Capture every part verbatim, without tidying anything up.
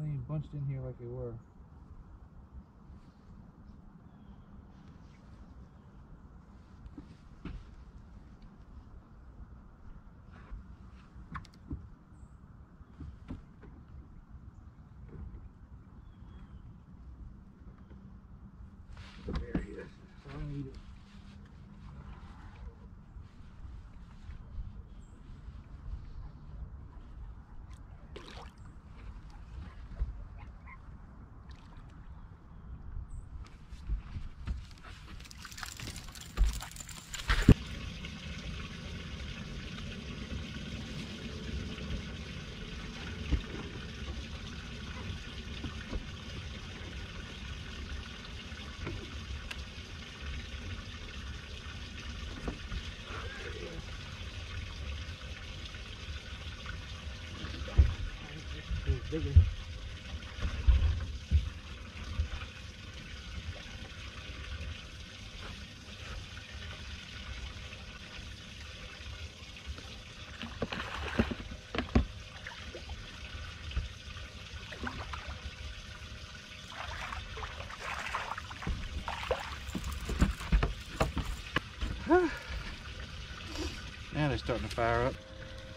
not even bunched in here like they were. There he is. So I need it. Bigger. Now they're starting to fire up.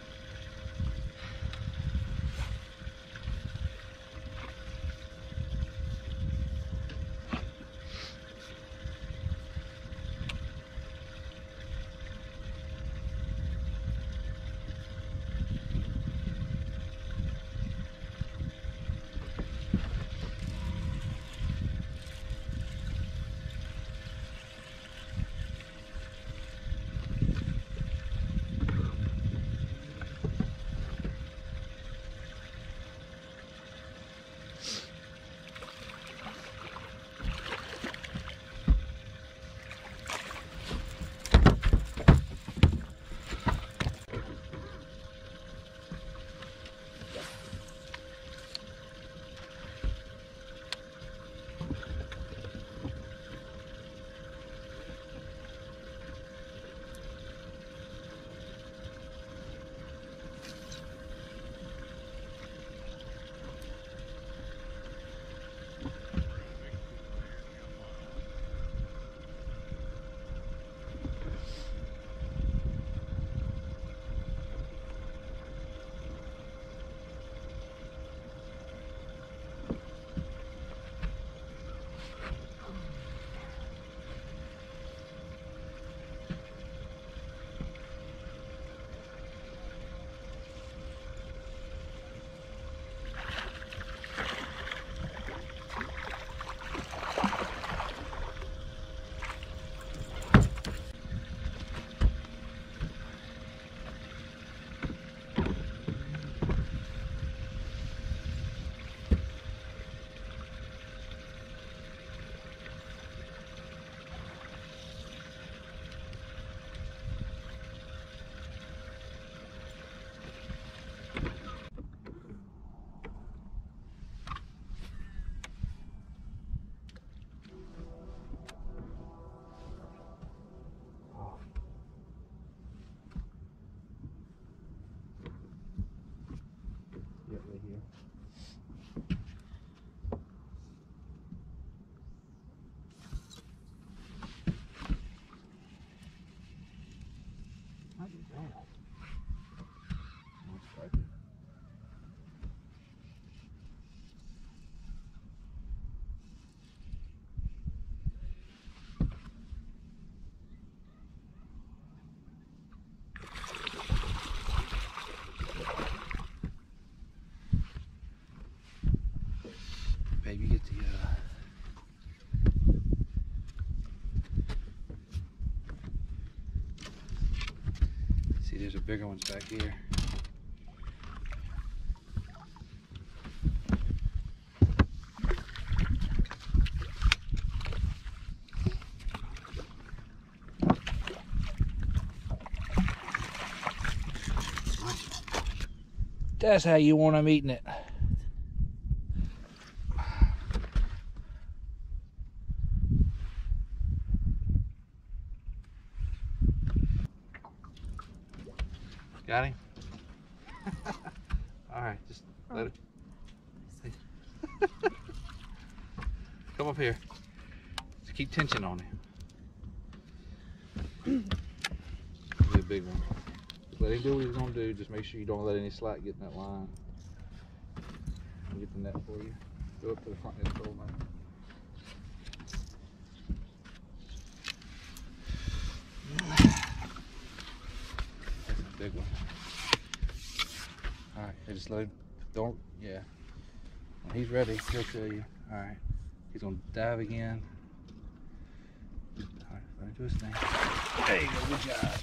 Babe, you get the uh see, there's a bigger ones back here. That's how you want them eating it. Got him? All right, just let it. Come up here. Just keep tension on him. Be a big one. Let him do what he's gonna do. Just make sure you don't let any slack get in that line. I'll get the net for you. Go up to the front of the pole, man. That's a big one. Alright, just let him, don't, yeah. When he's ready, he'll tell you. Alright, he's gonna dive again. Alright, let him do his thing. There you go, good job.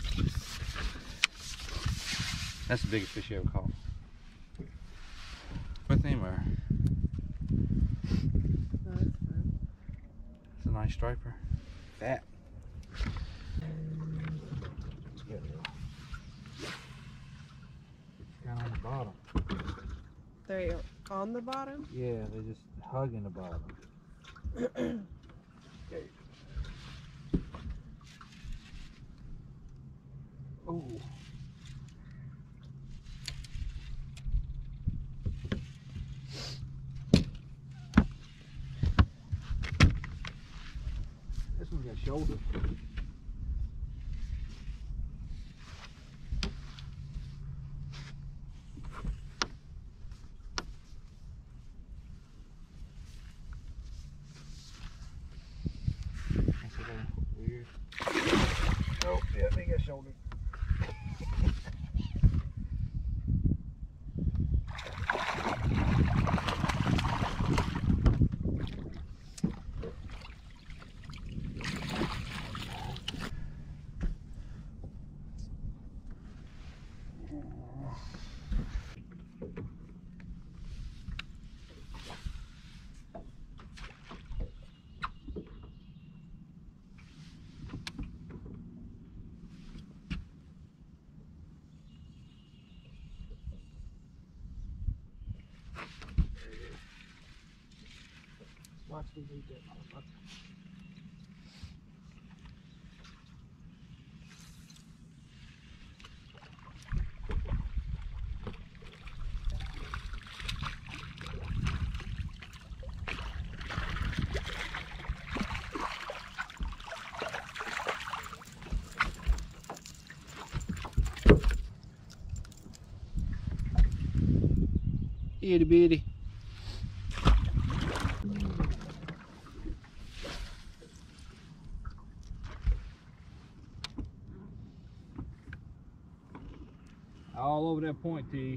That's the biggest fish you ever caught. With him or? No, it's fine. It's a nice striper. Fat. Kind of on the bottom. They're on the bottom? Yeah, they're just hugging the bottom. Okay. Oh. This one's got shoulders. That's a little weird. Oh, yeah, they got shoulders. Watch me eat that motherfucker. Itty bitty. All over that point, T.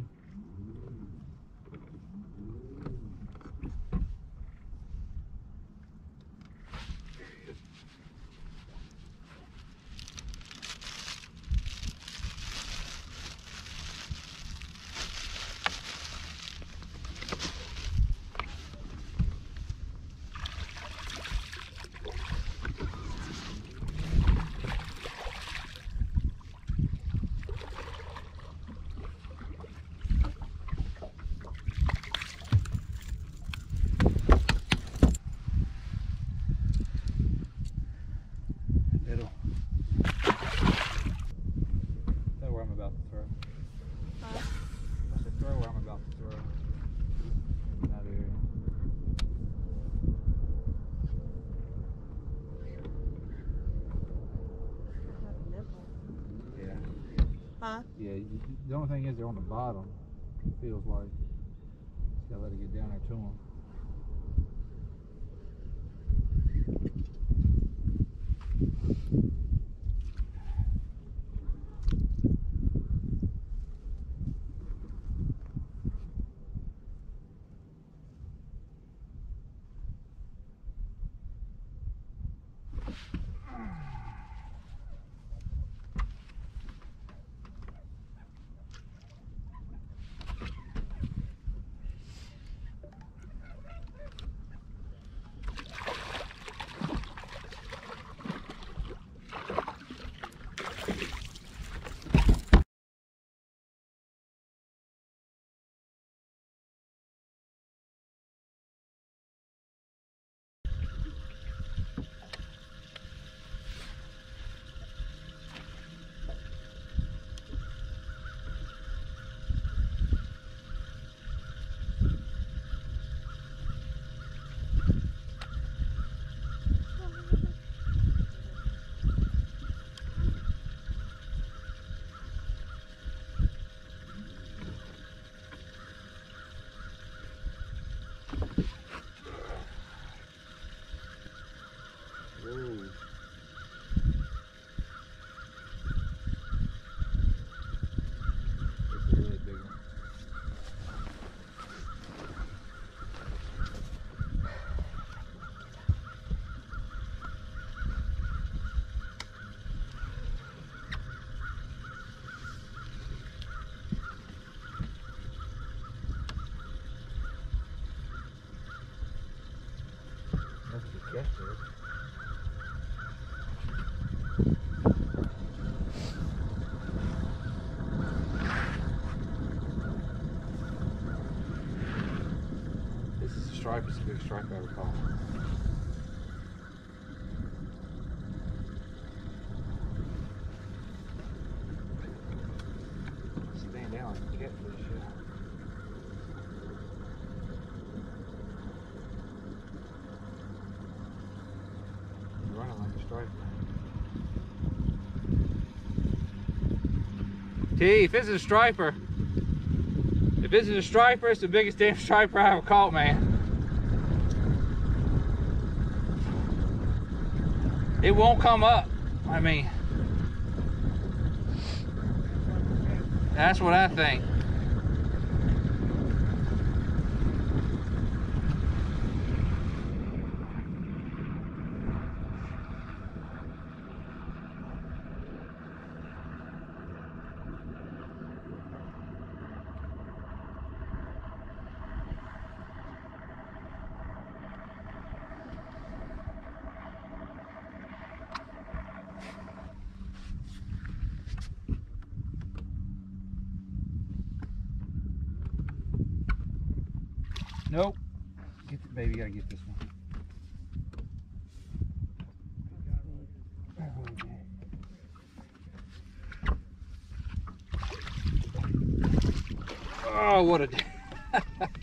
Huh? Yeah, you, the only thing is they're on the bottom. It feels like. Just gotta let it get down there to them. Big stripe I ever caught. Stand down like a catfish. Yeah. Running like a striper. T, if this is a striper, if this is a striper, it's the biggest damn striper I ever caught, man. It won't come up. I mean, that's what I think. Nope. Get the baby, gotta get this one. Oh, what a